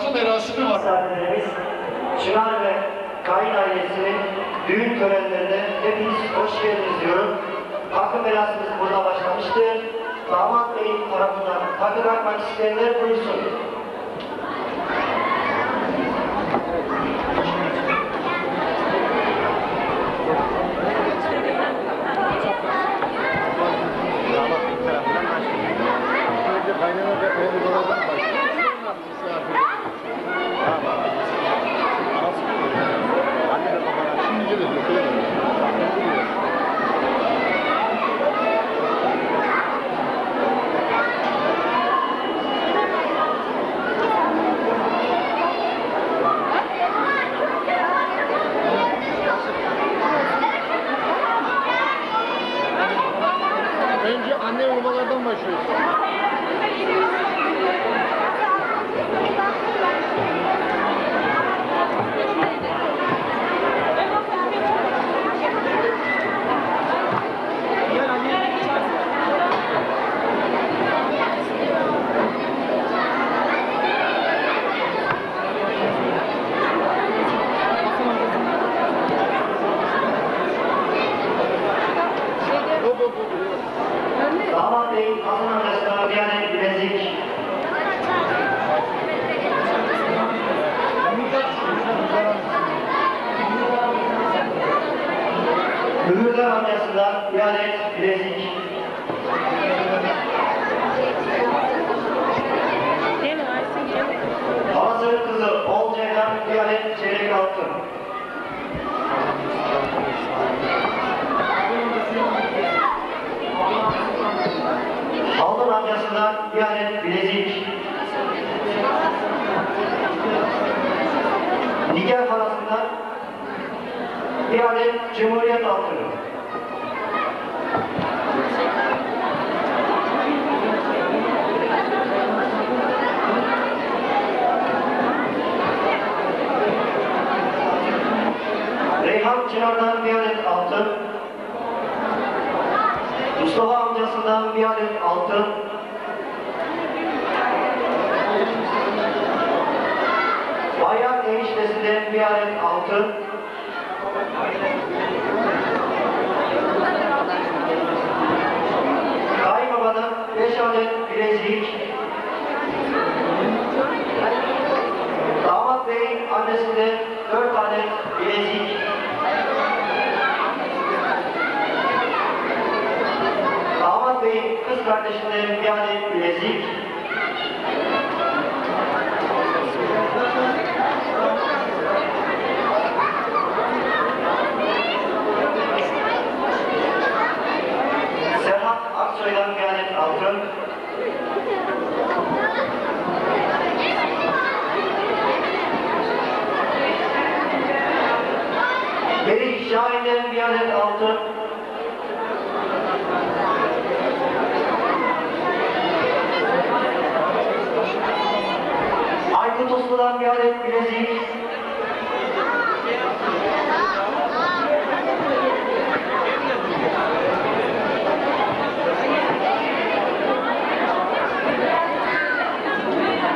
takı merasimi var. Misafirlerimiz, Çınar ve Kayın ailesinin düğün törenlerine hepiniz hoş geldiniz diyorum. Takı merasimimiz burada başlamıştır. Damat Bey'in tarafından takı takmak isteyenler buyursun. Önce anne ve babalardan başlıyoruz. Damat Bey'in Hasan amcasına bir adet bilezik. Mühürler amcasından bir adet bilezik. Halasının kızı Olcay'dan bir adet çeyrek altın. Aldın amcasından bir adet bilezik. Nigar parasından bir adet Cumhuriyet altını. Reyhan Çınar'dan bir adet altın. Mustafa amcasından bir adet altın. Bayram eniştesinden bir adet altın. Kayınbabadan 5 adet bilezik. Damat Bey'in annesinden 4 adet bilezik. Damat Bey'in kız kardeşinden bir adet bilezik. Serhat Aksoy'dan bir adet altın. Melih Şahin'den bir adet altın. Aykut Uslu'dan bir adet bilezik.